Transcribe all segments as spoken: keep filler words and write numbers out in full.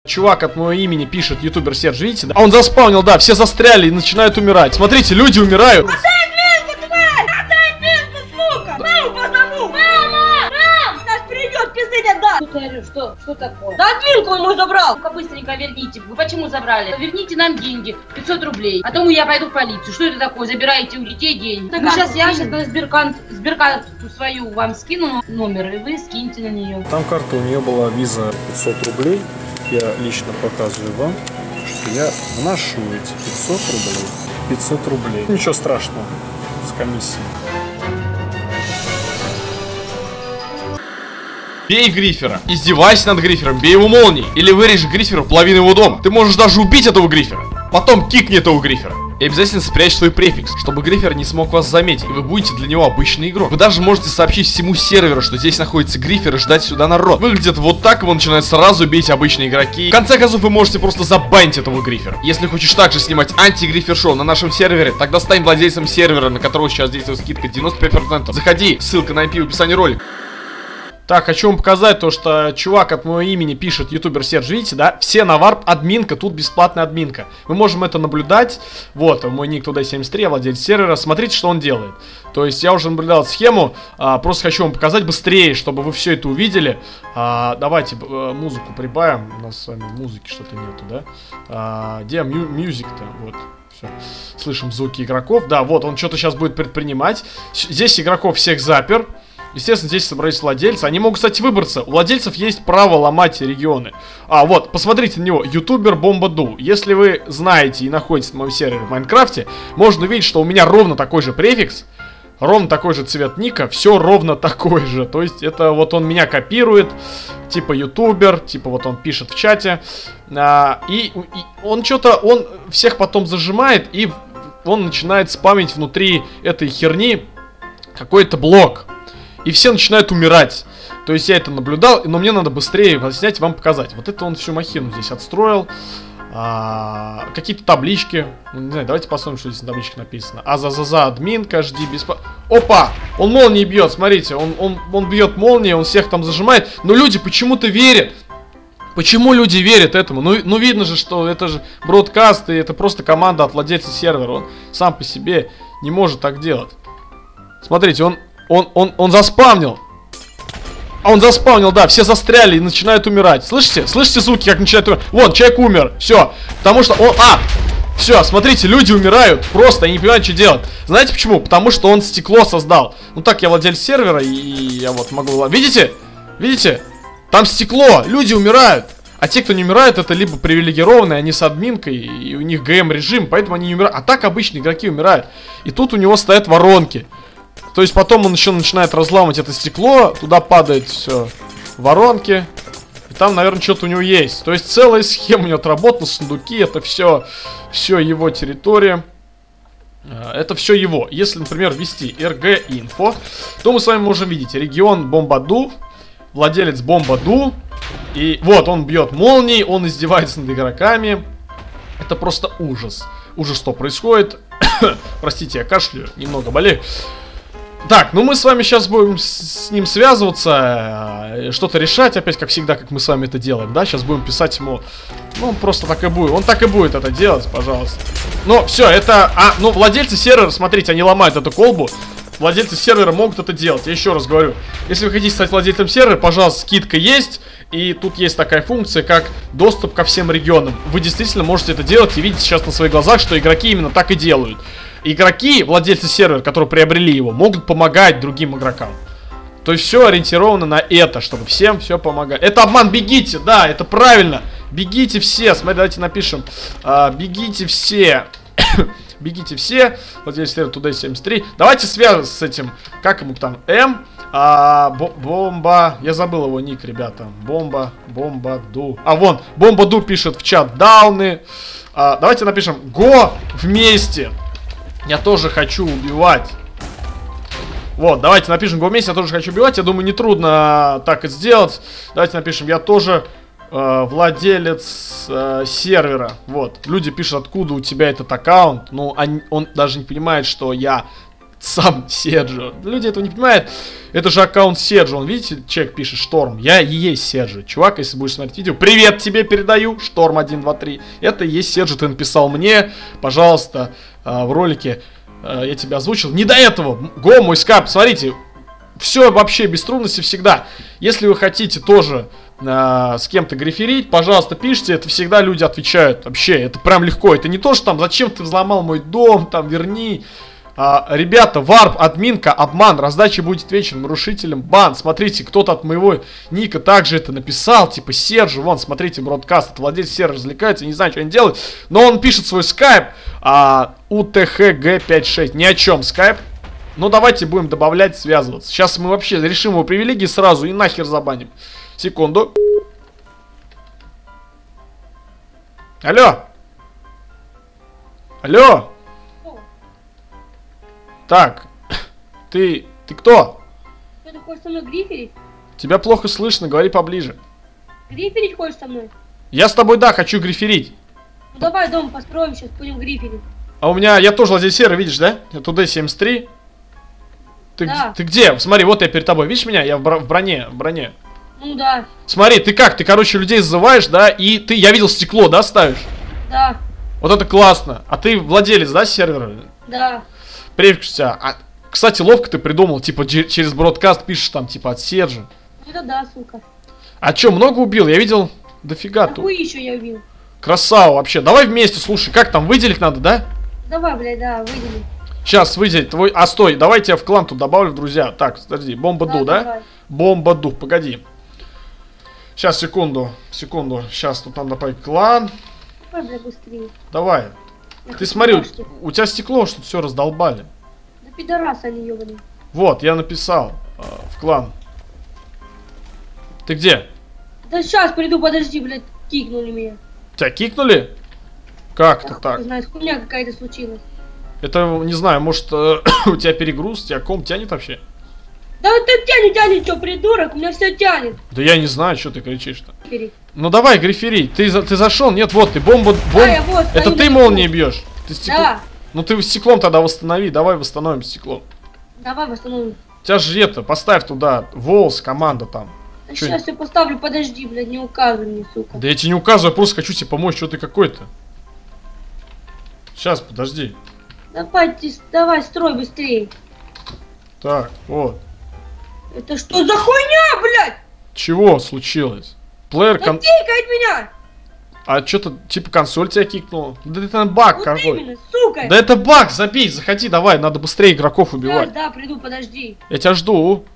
Чувак от моего имени пишет, ютубер Серж, видите, да? А он заспаунил, да, все застряли и начинают умирать. Смотрите, люди умирают. Отдай админку, тварь! Отдай админку, сука! Маму позову! Мама! Мам! Нас придет, пизды отдаст! Что ты орешь? Что? Что такое? Да админку он мой забрал! Ну-ка быстренько верните. Вы почему забрали? Верните нам деньги. пятьсот рублей. А тому я пойду в полицию. Что это такое? Забираете у детей деньги. Так, сейчас я сейчас на сберкарту, сберкарту свою вам скину номер, и вы скиньте на нее. Там карта у нее была виза пятьсот рублей. Я лично показываю вам, что я вношу эти пятьсот рублей. пятьсот рублей. Ничего страшного с комиссией. Бей Грифера. Издевайся над Грифером, бей его молнией. Или вырежь Гриферу половину его дома. Ты можешь даже убить этого Грифера. Потом кикни этого Грифера. И обязательно спрячь свой префикс, чтобы Грифер не смог вас заметить, и вы будете для него обычный игрок. Вы даже можете сообщить всему серверу, что здесь находится Грифер, и ждать сюда народ. Выглядит вот так, его начинают сразу бить обычные игроки. В конце концов, вы можете просто забанить этого Грифера. Если хочешь также снимать анти-Грифер шоу на нашем сервере, тогда стань владельцем сервера, на которого сейчас действует скидка девяносто пять процентов. Заходи, ссылка на ай пи в описании ролика. Так, хочу вам показать то, что чувак от моего имени пишет, ютубер Серж, видите, да? Все на варп, админка, тут бесплатная админка. Мы можем это наблюдать. Вот, мой ник туда семьдесят три, я владелец сервера. Смотрите, что он делает. То есть я уже наблюдал схему, а, просто хочу вам показать быстрее, чтобы вы все это увидели. а, Давайте а, музыку прибавим. У нас с вами музыки что-то нету, да? а, Где мю мюзик-то? Вот. Все. Слышим звуки игроков. Да, вот, он что-то сейчас будет предпринимать. Здесь игроков всех запер. Естественно, здесь собрались владельцы. Они могут, кстати, выбраться. У владельцев есть право ломать регионы. А, вот, посмотрите на него. Ютубер Бомбаду. Если вы знаете и находитесь на моем сервере в Майнкрафте, можно увидеть, что у меня ровно такой же префикс. Ровно такой же цвет ника. Все ровно такой же. То есть, это вот он меня копирует. Типа ютубер. Типа вот он пишет в чате. А, и, и он что-то, он всех потом зажимает. И он начинает спамить внутри этой херни какой-то блок. И все начинают умирать. То есть я это наблюдал, но мне надо быстрее снять и вам показать. Вот это он всю махину здесь отстроил. А, какие-то таблички. Ну, не знаю, давайте посмотрим, что здесь на табличке написано. Азазаза админка, жди бесплатно. Опа! Он молнией бьет, смотрите. Он, он, он бьет молнией, он всех там зажимает. Но люди почему-то верят. Почему люди верят этому? Ну, ну видно же, что это же бродкаст, и это просто команда от владельца сервера. Он сам по себе не может так делать. Смотрите, он... Он, он, он заспавнил. А он заспавнил, да, все застряли и начинают умирать. Слышите? Слышите звуки, как начинают умирать? Вон, человек умер, все. Потому что он, а, все, смотрите, люди умирают. Просто, я не понимаю, что делать. Знаете почему? Потому что он стекло создал. Ну так, я владелец сервера, и я вот могу... Видите? Видите? Там стекло, люди умирают. А те, кто не умирают, это либо привилегированные, они с админкой, и у них ГМ режим, поэтому они не умирают. А так обычные игроки умирают. И тут у него стоят воронки. То есть потом он еще начинает разламывать это стекло, туда падает все воронки, и там, наверное, что-то у него есть. То есть целая схема у него отработана, сундуки, это все, все его территория. Это все его. Если, например, ввести эр джи инфо, то мы с вами можем видеть регион Бомбаду, владелец Бомбаду, и вот он бьет молнией, он издевается над игроками. Это просто ужас. Ужас, что происходит. Простите, я кашляю, немного болею. Так, ну мы с вами сейчас будем с, с ним связываться, что-то решать, опять как всегда, как мы с вами это делаем, да? Сейчас будем писать ему, ну он просто так и будет, он так и будет это делать, пожалуйста. Ну, все, это, а, ну владельцы сервера, смотрите, они ломают эту колбу, владельцы сервера могут это делать, я еще раз говорю. Если вы хотите стать владельцем сервера, пожалуйста, скидка есть, и тут есть такая функция, как доступ ко всем регионам. Вы действительно можете это делать и видите сейчас на своих глазах, что игроки именно так и делают. Игроки, владельцы сервера, которые приобрели его, могут помогать другим игрокам. То есть все ориентировано на это, чтобы всем все помогать. Это обман, бегите, да, это правильно. Бегите все, смотрите, давайте напишем. А, бегите все. Бегите все. Владелец сервера Today семьдесят три. Давайте связываться с этим, как ему там, М. А, бомба, я забыл его ник, ребята. Бомба, бомба, ду. А, вон, бомба ду пишет в чат дауны. А, давайте напишем го вместе. Я тоже хочу убивать. Вот, давайте напишем го вместе, я тоже хочу убивать. Я думаю, нетрудно так и сделать. Давайте напишем, я тоже э, владелец э, сервера. Вот, люди пишут, откуда у тебя этот аккаунт. Ну, он, он даже не понимает, что я Сам Серджио. Люди этого не понимают. Это же аккаунт Серджио. Он, видите, человек пишет Шторм. Я и есть Серджио. Чувак, если будешь смотреть видео, привет тебе передаю. Шторм один, два, три. Это и есть Серджио. Ты написал мне. Пожалуйста, в ролике я тебя озвучил. Не до этого. Го, мой скайп. Смотрите. Все вообще без трудностей всегда. Если вы хотите тоже э, с кем-то гриферить, пожалуйста, пишите. Это всегда люди отвечают. Вообще, это прям легко. Это не то, что там, зачем ты взломал мой дом, там, верни. А, ребята, варп, админка, обман, раздача будет вечером, нарушителем бан. Смотрите, кто-то от моего ника также это написал, типа Сержу, вон, смотрите, бродкаст, это владелец сервера развлекается, не знаю, что они делают, но он пишет свой скайп, а, ю ти эйч джи пятьдесят шесть, ни о чем скайп. Ну, давайте будем добавлять, связываться. Сейчас мы вообще решим его привилегии сразу и нахер забаним. Секунду. Алло. Алло. Так, ты, ты кто? Что, ты хочешь со мной гриферить? Тебя плохо слышно, говори поближе. Гриферить хочешь со мной? Я с тобой, да, хочу гриферить. Ну давай дом построим, сейчас будем гриферить. А у меня, я тоже владелец сервера, видишь, да? Я туда семьдесят три. Ты, Да. ты где? Смотри, вот я перед тобой, видишь меня? Я в, бро в броне, в броне. Ну да, Смотри, ты как? Ты, короче, людей зазываешь, да? И ты, я видел, стекло, да, ставишь? да, Вот это классно. А ты владелец, да, сервера? да. Префикс у тебя. А, кстати, ловко ты придумал, типа, через бродкаст пишешь там, типа, от Сержа. Ну это да, сука. А чё, много убил? Я видел дофига. А хуй еще я убил. Красава вообще. Давай вместе, слушай, как там, выделить надо, да? Давай, блядь, да, выделим. Сейчас выделить твой... А, стой, давай я тебя в клан тут добавлю, в друзья. Так, подожди, бомба ду, да? Давай. Бомба ду, погоди. Сейчас, секунду, секунду. Сейчас тут надо добавить клан. Давай, блядь, быстрее. Давай. Я Ты хочу смотри, башню. у тебя стекло, что все раздолбали. Да пидорасы они ебаные. Вот, я написал э, в клан. Ты где? Да сейчас приду, подожди, блядь, кикнули меня. Тебя кикнули? Как это Хуй так? знает, хуйня какая-то случилась. Это, не знаю, может, э, у тебя перегруз, тебя ком тянет вообще? Да вот ты тянет, тянет, что, придурок, у меня все тянет. Да я не знаю, что ты кричишь-то. Гриферить. Ну давай, грифери, ты, за- ты зашел? Нет, вот ты, бомба, бомба. Да, я вот Это стою ты наверху. молнией бьешь? Ты стекло... Да, Ну ты стеклом тогда восстанови, давай восстановим стекло. давай восстановим. У тебя же это, поставь туда, волос, команда там. Да Чё? сейчас я поставлю, подожди, блядь, не указывай мне, сука. Да я тебе не указываю, я просто хочу тебе помочь, что ты какой-то. Сейчас, подожди. Давай, ты, давай, строй быстрее. Так, вот. Это что за хуйня, блядь? Чего случилось? Плеер Да кон... тикает меня! А что-то, типа, консоль тебя кикнула? Да это баг Вот какой. именно, сука! Да это баг, забей, заходи, давай, надо быстрее игроков Да, убивать. да, приду, подожди. Я тебя жду.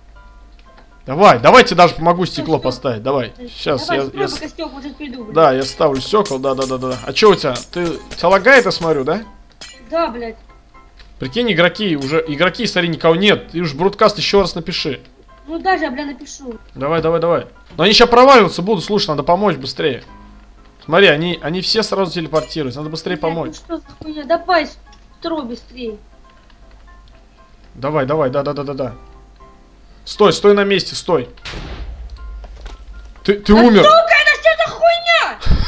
Давай, давай тебе даже помогу стекло что? поставить, давай. Сейчас, Давай, я, строй, я... пока стёкла, сейчас приду, блядь. Да, я ставлю стекол, да, да, да, да. А что у тебя? Ты тебя лагает, я смотрю, да? Да, блядь. Прикинь, игроки, уже игроки, смотри, никого нет. Ты уж бродкаст еще раз напиши. Ну даже я, бля, напишу. Давай, давай, давай. Но они сейчас проваливаться будут, слушай, надо помочь быстрее. Смотри, они, они все сразу телепортируются, надо быстрее Блядь, помочь. ну что за хуйня? Давай, строй быстрее. Давай, давай, да, да, да, да, да. Стой, стой на месте, стой. Ты, ты Да, умер. сука, это что за хуйня?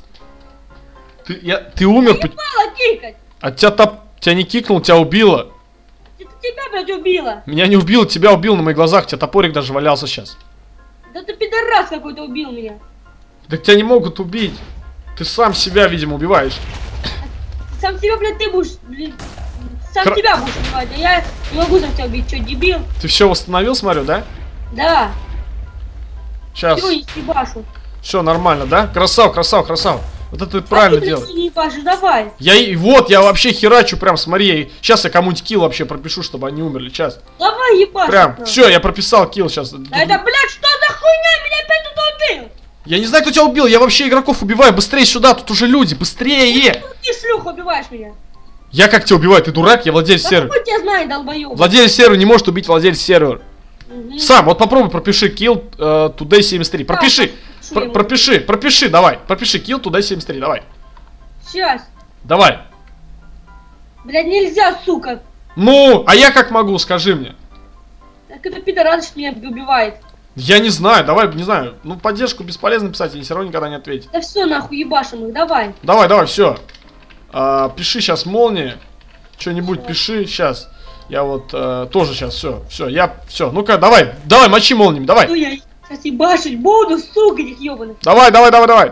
Ты, я, ты умер. по- Мало кикать. А тебя топ, тебя не кикнул, тебя убило. Это тебя, блядь, убило. Меня не убило, тебя убил на моих глазах, тебя топорик даже валялся сейчас. Да ты пидорас какой-то убил меня. Да тебя не могут убить. Ты сам себя, видимо, убиваешь. Сам себя, блядь, ты будешь, блядь, сам Кра- тебя будешь убивать, а я не могу сам тебя убить, что, дебил? Ты все восстановил, смотрю, да? Да, Сейчас. все, не ебашу. Все нормально, да? Красав, красав, красав. Вот это ты правильно а ты, делаешь. блядь, не ебашишь, давай. Я и вот, я вообще херачу, прям смотри. Сейчас я кому-нибудь килл вообще пропишу, чтобы они умерли. Сейчас. Давай ебашь. Прям, нахуй. все, я прописал килл сейчас. Да это, блядь, что за хуйня? Меня опять тут убил. Я не знаю, кто тебя убил, я вообще игроков убиваю. Быстрее сюда, тут уже люди, быстрее. Ты шлюха убиваешь меня. Я как тебя убиваю? Ты дурак? Я владелец Да сервера. какой тебя знает, долбоёб. Владелец сервера не может убить владелец сервера. Мгм. Сам, вот попробуй пропиши kill э, today семьдесят три. Пропиши. пропишу Пр- ему. пропиши, пропиши, давай. Пропиши kill today семьдесят три, давай. Сейчас. Давай. Блядь, нельзя, сука. Ну, а я как могу, скажи мне. Так это пидорас меня убивает. Я не знаю, давай, не знаю. Ну, поддержку бесполезно писать, они все равно никогда не ответят. Да все, нахуй, ебашим их, давай. Давай, давай, все. А, пиши сейчас молния. Что-нибудь Всё. пиши сейчас. Я вот э, тоже сейчас все, все, я все. Ну-ка, давай, давай, мочи молниями, давай. Ну я сейчас ебашить буду, сука, этих ебаных. Давай, давай, давай, давай.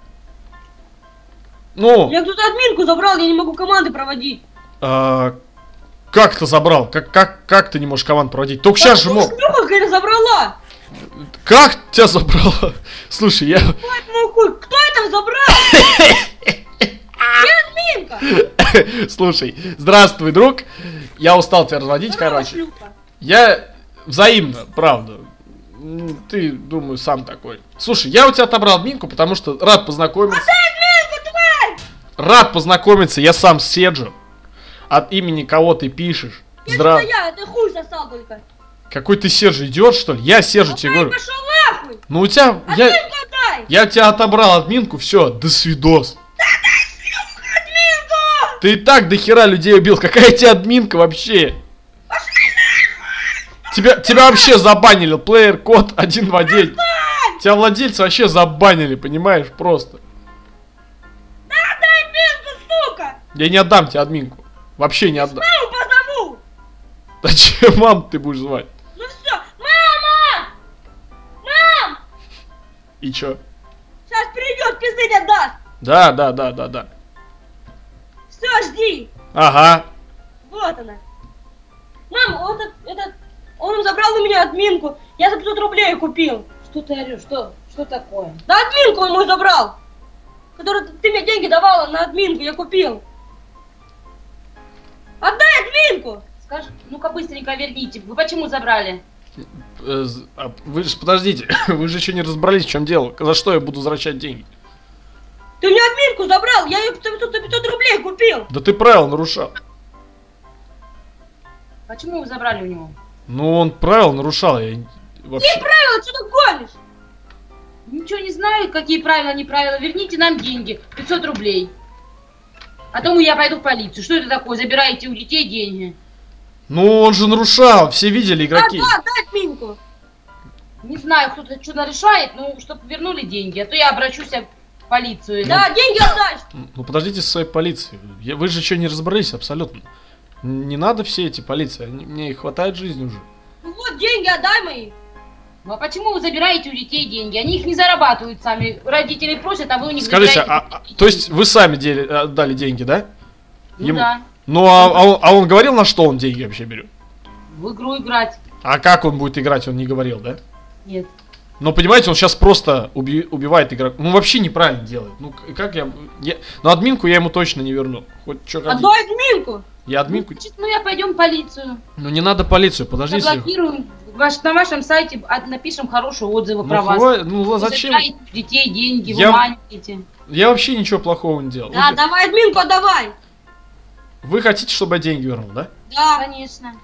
Ну. Я кто-то админку забрал, я не могу команды проводить. А, как ты забрал? Как, как, как ты не можешь команд проводить? Только сейчас же мог. Шлюха какая-то забрала. Как тебя забрала? Слушай, я... Хуй, кто это забрал? Я админка. Слушай, здравствуй, друг. Я устал тебя разводить, короче. Шлюха. Я взаимно, правда. Ты, думаю, сам такой. Слушай, я у тебя отобрал админку, потому что рад познакомиться. Админку, тварь! Рад познакомиться, я сам Седжо. От имени кого ты пишешь. Здра... Это я, это хуй сосал только. Какой ты Сержа, идиот, что ли? Я Сержа тебе говорю. Пошел нахуй! Ну у тебя... Я... Дай! я тебя отобрал админку, все, до свидос. Да дай, шлюха, админку! Ты и так до хера людей убил, какая тебе админка вообще? Тебя, тебя вообще забанили, плеер код один в один. Тебя владельцы вообще забанили, понимаешь, просто. Да дай админку, сука! Я не отдам тебе админку. Вообще не отдам. Маму позову! Зачем маму ты будешь звать? Ну все, мама! Мам! И чё? Сейчас придет, пизды тебе даст! Да, да, да, да, да. Все, жди! Ага. Вот она. Мам, вот этот, этот, он забрал у меня админку. Я за пятьсот рублей купил. Что ты орешь? Что? Что такое? Да админку он мой забрал. Который ты мне деньги давала на админку, я купил. Отдай админку! Скажи, ну-ка быстренько верните. Вы почему забрали? Э, а вы же, подождите, вы же еще не разобрались, в чем дело. За что я буду возвращать деньги? Ты мне админку забрал, я ее за пятьсот рублей купил. Да ты правила нарушал. Почему вы забрали у него? Ну, он правила нарушал, я вообще... Ты правила, что ты гонишь? Ничего не знаю, какие правила, не правила. Верните нам деньги, пятьсот рублей. А то я пойду в полицию. Что это такое? Забираете у детей деньги? Ну, он же нарушал, все видели, игроки. Да, да, дай админку. Не знаю, кто-то что-то решает, ну, чтобы вернули деньги. А то я обращусь в полицию. Да, деньги отдай. Ну, подождите со своей полицией. Я- Вы же еще не разобрались абсолютно. Не надо все эти полиции, они- мне их хватает жизни уже. Ну вот, деньги отдай мои. Ну а почему вы забираете у детей деньги? Они их не зарабатывают сами. Родители просят, а вы у них Скажите, забираете. а, а- то есть вы сами дели- отдали деньги, да? Ну ему- да, Ну, а, а он, а он говорил, на что он деньги вообще берет? в игру играть. А как он будет играть, он не говорил, да? Нет. Но понимаете, он сейчас просто уби- убивает игрока. Ну, вообще неправильно делает. Ну, к- как я... я... Ну, админку я ему точно не верну. Хоть что как. Отдай админку. Я админку... Значит, ну я пойдем в полицию. Ну, не надо полицию, подождите. Заблокируем. Ваш, на вашем сайте от- напишем хорошие отзывы Ну, про вас. хва- ну, Вы зачем? забираете у детей деньги, Я- вы маните. Я вообще ничего плохого не делал. Да, Вы, давай админку, отдавай. вы хотите, чтобы я деньги вернул, да? Да. Конечно.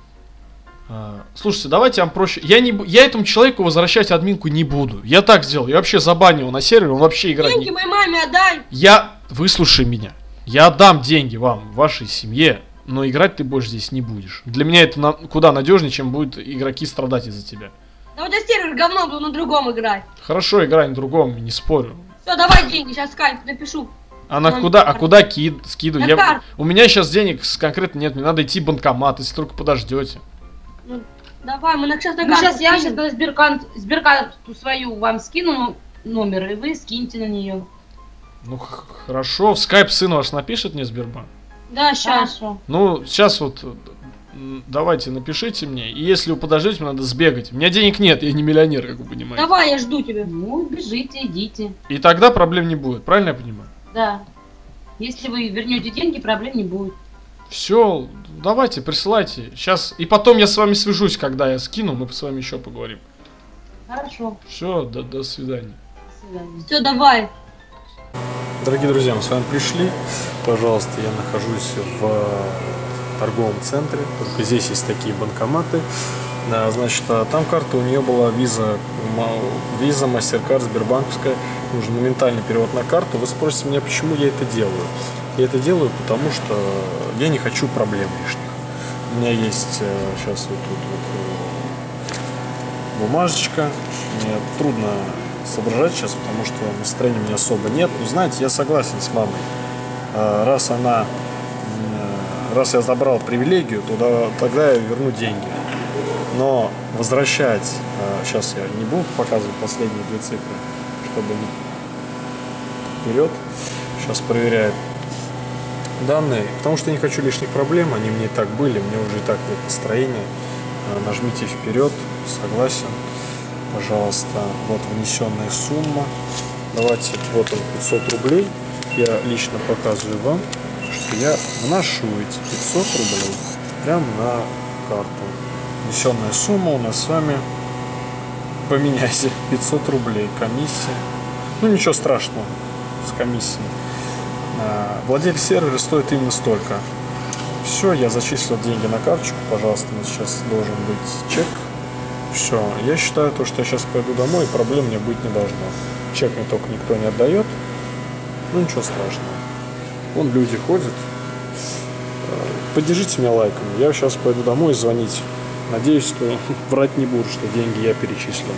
А, слушайте, давайте я вам проще. Я, не, бу- я этому человеку возвращать админку не буду. Я так сделал. Я вообще забанил его на сервере, он вообще играть Деньги не... моей маме отдай. Я... Выслушай меня. Я отдам деньги вам, вашей семье, но играть ты больше здесь не будешь. Для меня это на... куда надежнее, чем будут игроки страдать из-за тебя. Да вот я сервер говно буду на другом играть. Хорошо, играй на другом, не спорю. Все, давай деньги, сейчас скайп напишу. А на На куда, а карту. куда кид, скидываю? На Я... карту. У меня сейчас денег с- конкретно нет, мне надо идти в банкомат, если только подождете. Ну, давай, мы на сейчас на Ну, карту сейчас я сейчас скинем. на сберкант, сберкарту свою вам скину номер, и вы скиньте на нее. Ну х- хорошо, в скайп сын ваш напишет мне Сбербанк. Да, сейчас. Хорошо. Ну, сейчас вот м, давайте напишите мне, и если вы подождете, мне надо сбегать. У меня денег нет, я не миллионер, как вы понимаете. Давай, я жду тебя. Ну, бежите, идите. И тогда проблем не будет, правильно я понимаю? Да. Если вы вернете деньги, проблем не будет. Все, давайте, присылайте. Сейчас. И потом я с вами свяжусь, когда я скину, мы с вами еще поговорим. Хорошо. Все, до, до свидания. До свидания. Все, давай. Дорогие друзья, мы с вами пришли. Пожалуйста, я нахожусь в торговом центре. Только здесь есть такие банкоматы. Да, значит, а там карта у нее была виза, виза, MasterCard, Сбербанковская. Нужен моментальный перевод на карту. Вы спросите меня, почему я это делаю. Я это делаю, потому что я не хочу проблем лишних. У меня есть э, сейчас вот тут вот э, бумажечка. Мне трудно соображать сейчас, потому что настроения у меня особо нет. Но знаете, я согласен с мамой. Э, раз она, э, раз я забрал привилегию, туда, тогда я верну деньги. Но возвращать, сейчас я не буду показывать последние две цифры, чтобы не вперед. Сейчас проверяет данные, потому что я не хочу лишних проблем, они мне и так были, мне уже и так нет настроения. Нажмите вперед, согласен, пожалуйста. Вот внесенная сумма. Давайте, вот он, пятьсот рублей. Я лично показываю вам, что я вношу эти пятьсот рублей прямо на карту. Внесенная сумма у нас с вами, поменяйте, пятьсот рублей, комиссия. Ну ничего страшного с комиссией. Владелец сервера стоит именно столько. Все, я зачислил деньги на карточку, пожалуйста, у нас сейчас должен быть чек. Все, я считаю, то, что я сейчас пойду домой, и проблем мне быть не должно. Чек мне только никто не отдает. Ну ничего страшного. Вон люди ходят. Поддержите меня лайком. Я сейчас пойду домой звонить. Надеюсь, что врать не буду, что деньги я перечислил.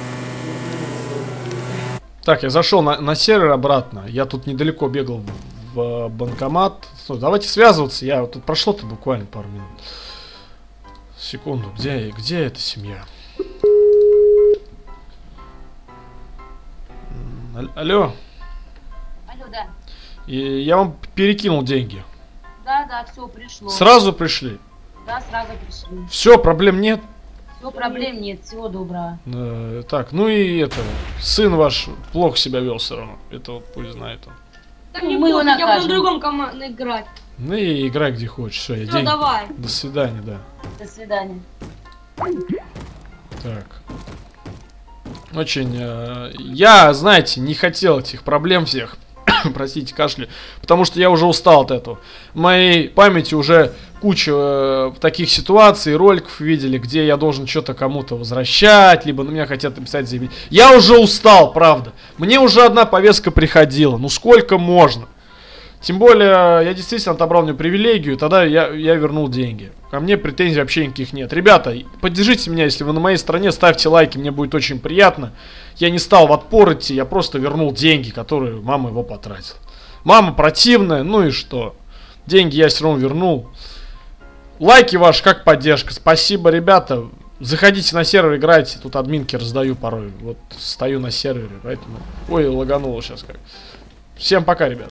Так, я зашел на, на сервер обратно. Я тут недалеко бегал в, в банкомат. Стой, давайте связываться. Я тут прошло-то буквально пару минут. Секунду. Где, где эта семья? Алло. Алло, да. И я вам перекинул деньги. Да, да, все, пришло. Сразу пришли? Да, сразу пришли. Все, проблем нет? Все, проблем нет, всего доброго. Э, так, ну и это, сын ваш плохо себя вел все равно. Это вот пусть знает он. Так не Мы его плохо, я буду в накажем. другом команде играть. Ну и играй где хочешь. Все, я Все, деньги. давай. До свидания, да. До свидания. Так. Очень... Э, я, знаете, не хотел этих проблем всех. Простите, кашля. Потому что я уже устал от этого. В моей памяти уже куча э, таких ситуаций, роликов видели, где я должен что-то кому-то возвращать, либо на меня хотят написать заявление. Я уже устал, правда. Мне уже одна повестка приходила. Ну сколько можно? Тем более, я действительно отобрал мне привилегию, тогда я, я вернул деньги. Ко мне претензий вообще никаких нет. Ребята, поддержите меня, если вы на моей стороне, ставьте лайки, мне будет очень приятно. Я не стал в отпор идти, я просто вернул деньги, которые мама его потратила. Мама противная, ну и что? Деньги я все равно вернул. Лайки ваши как поддержка. Спасибо, ребята. Заходите на сервер, играйте. Тут админки раздаю порой. Вот стою на сервере, поэтому... Ой, лагануло сейчас как. Всем пока, ребят.